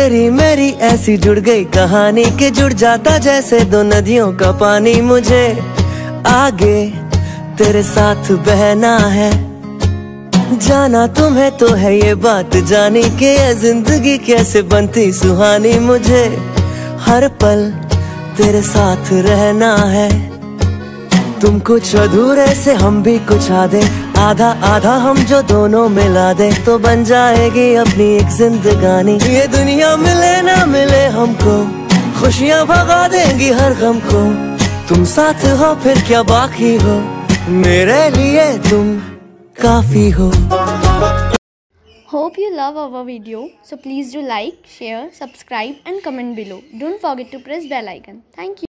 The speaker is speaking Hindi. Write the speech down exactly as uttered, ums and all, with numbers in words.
तेरी मेरी ऐसी जुड़ गई कहानी कि जुड़ जाता जैसे दो नदियों का पानी। मुझे आगे तेरे साथ बहना है, जाना तुम्हें तो है ये बात जानी कि ये जिंदगी कैसे बनती सुहानी। मुझे हर पल तेरे साथ रहना है, तुम कुछ अधूरे से हम भी कुछ आधे, आधा आधा हम जो दोनों मिला दे तो बन जाएगी अपनी एक जिंदगानी। ये दुनिया मिले ना मिले हमको, खुशियाँ भगा देंगी हर गम को। तुम साथ हो फिर क्या बाकी हो, मेरे लिए तुम काफी हो। Hope you love our video, so please do like, share, subscribe and comment below. Don't forget to press bell icon. Thank you.